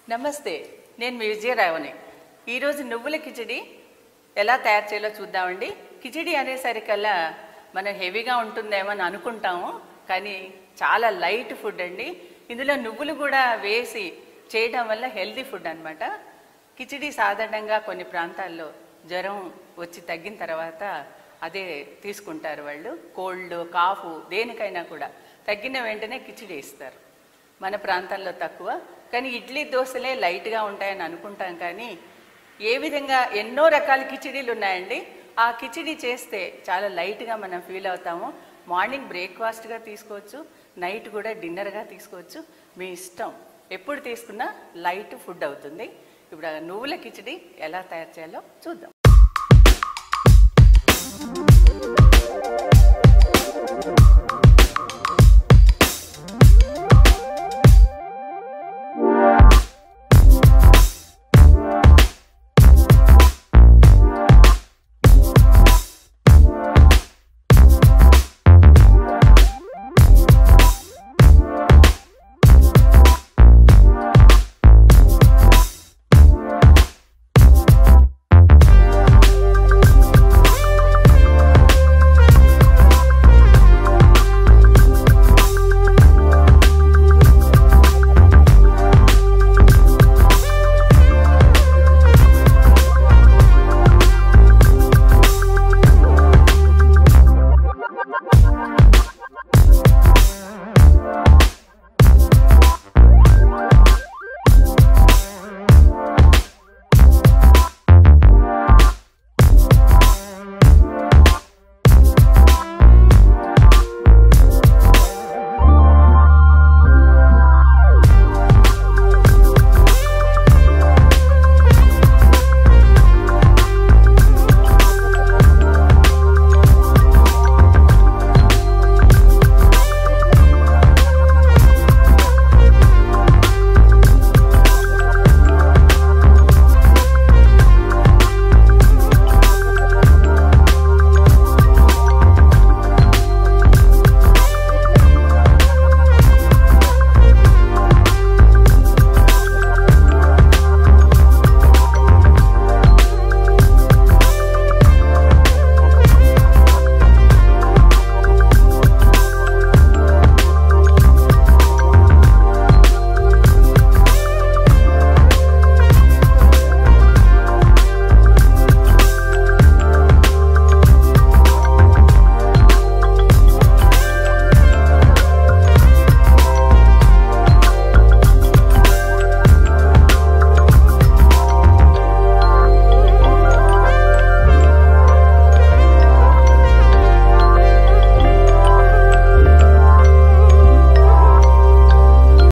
నమస్తే, నేను మీ విజయరావుని. ఈరోజు నువ్వుల కిచిడి ఎలా తయారు చేయాలో చూద్దామండి. కిచిడి అనేసరికల్లా మనం హెవీగా ఉంటుందేమో అని అనుకుంటాము, కానీ చాలా లైట్ ఫుడ్ అండి. ఇందులో నువ్వులు కూడా వేసి చేయడం వల్ల హెల్దీ ఫుడ్ అనమాట. కిచిడి సాధారణంగా కొన్ని ప్రాంతాల్లో జ్వరం వచ్చి తగ్గిన తర్వాత అదే తీసుకుంటారు వాళ్ళు. కోల్డ్, కాఫ్ దేనికైనా కూడా తగ్గిన వెంటనే కిచిడి ఇస్తారు. మన ప్రాంతాల్లో తక్కువ, కానీ ఇడ్లీ దోశలే లైట్గా ఉంటాయని అనుకుంటాం. కానీ ఏ విధంగా ఎన్నో రకాల కిచిడీలు ఉన్నాయండి. ఆ కిచిడి చేస్తే చాలా లైట్గా మనం ఫీల్ అవుతాము. మార్నింగ్ బ్రేక్ఫాస్ట్గా తీసుకోవచ్చు, నైట్ కూడా డిన్నర్గా తీసుకోవచ్చు. మీ ఇష్టం, ఎప్పుడు తీసుకున్నా లైట్ ఫుడ్ అవుతుంది. ఇప్పుడు నువ్వుల కిచిడి ఎలా తయారు చేయాలో చూద్దాం.